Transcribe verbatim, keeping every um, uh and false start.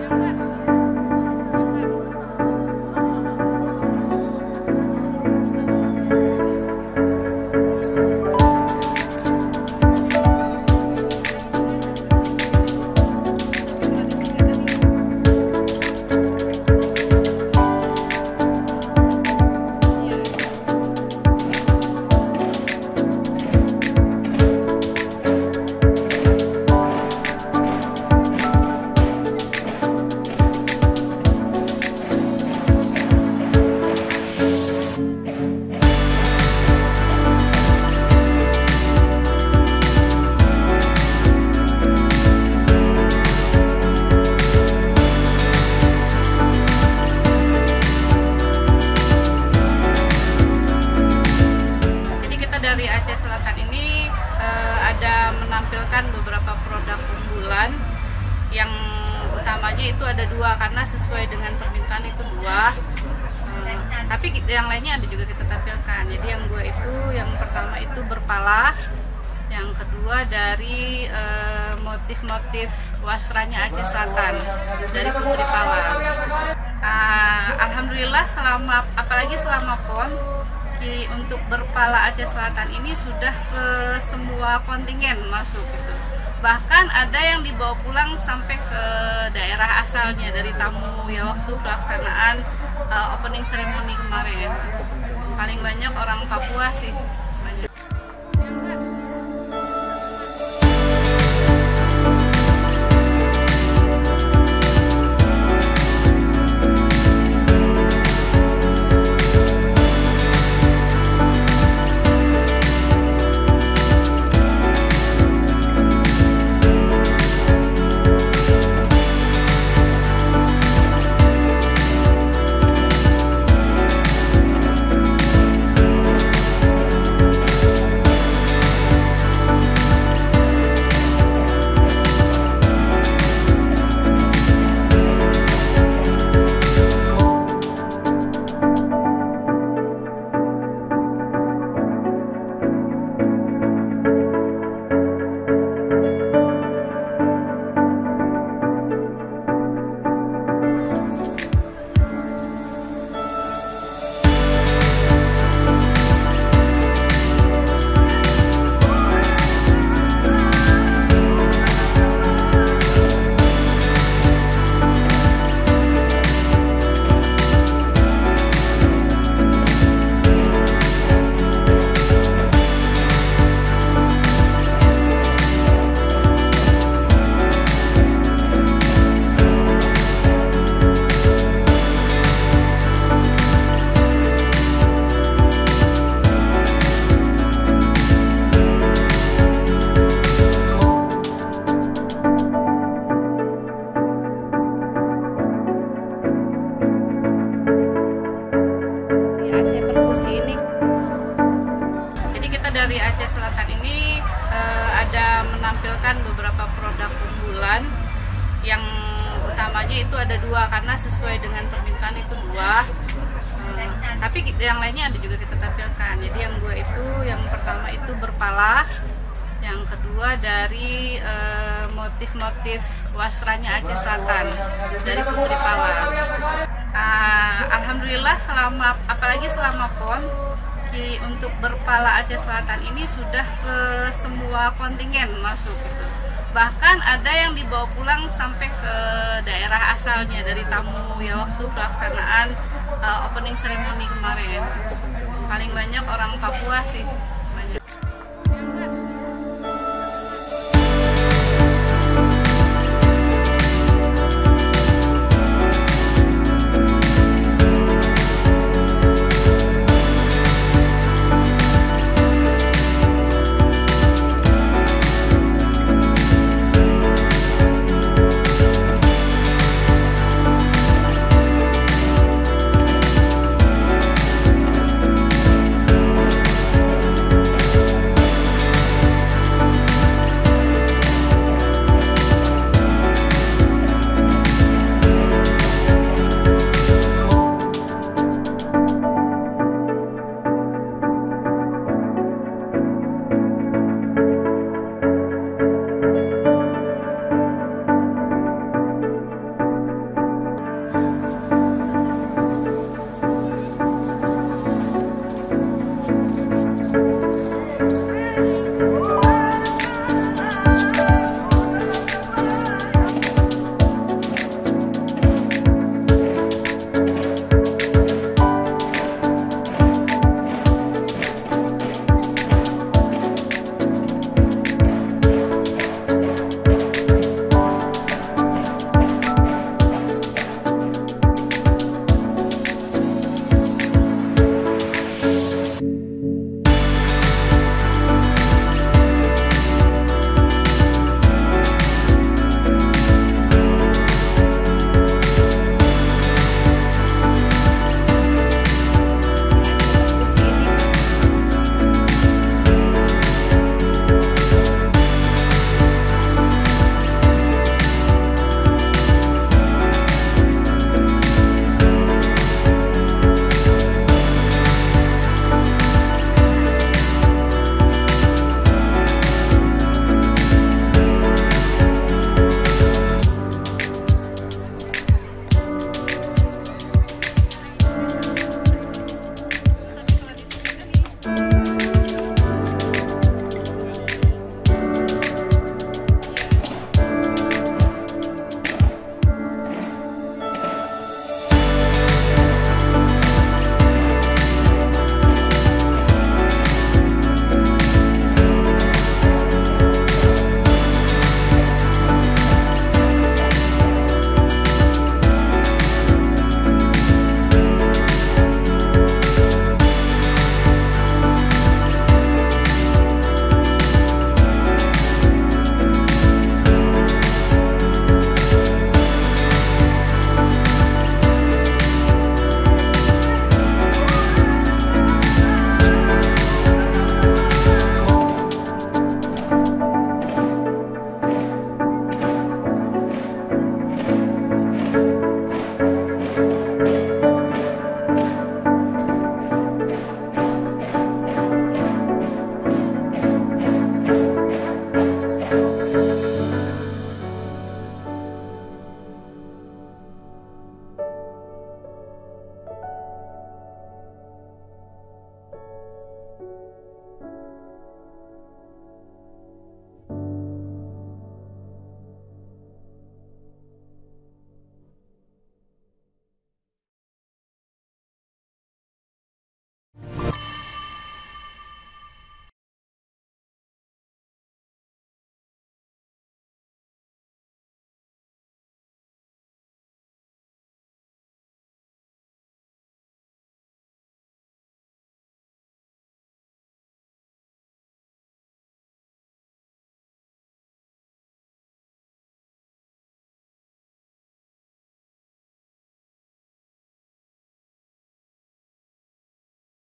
Dari Aceh Selatan ini uh, ada menampilkan beberapa produk unggulan yang utamanya itu ada dua karena sesuai dengan permintaan itu dua, uh, tapi yang lainnya ada juga kita tampilkan. Jadi yang dua itu yang pertama itu berpala, yang kedua dari motif-motif uh, wastranya Aceh Selatan dari Putri Pala. Uh, Alhamdulillah selama apalagi selama P O N untuk berpala Aceh Selatan ini sudah ke semua kontingen masuk gitu. Bahkan ada yang dibawa pulang sampai ke daerah asalnya dari tamu ya waktu pelaksanaan uh, opening ceremony kemarin. Paling banyak orang Papua sih. Banyak. Dari Aceh Selatan ini uh, ada menampilkan beberapa produk unggulan yang utamanya itu ada dua karena sesuai dengan permintaan itu dua, uh, tapi yang lainnya ada juga kita tampilkan. Jadi yang dua itu yang pertama itu berpala, yang kedua dari motif-motif uh, wastranya Aceh Selatan dari Putri Pala. Uh, Alhamdulillah selama apalagi selama P O N untuk berpala Aceh Selatan ini sudah ke semua kontingen masuk gitu. Bahkan ada yang dibawa pulang sampai ke daerah asalnya dari tamu ya waktu pelaksanaan uh, opening ceremony kemarin. Paling banyak orang Papua sih.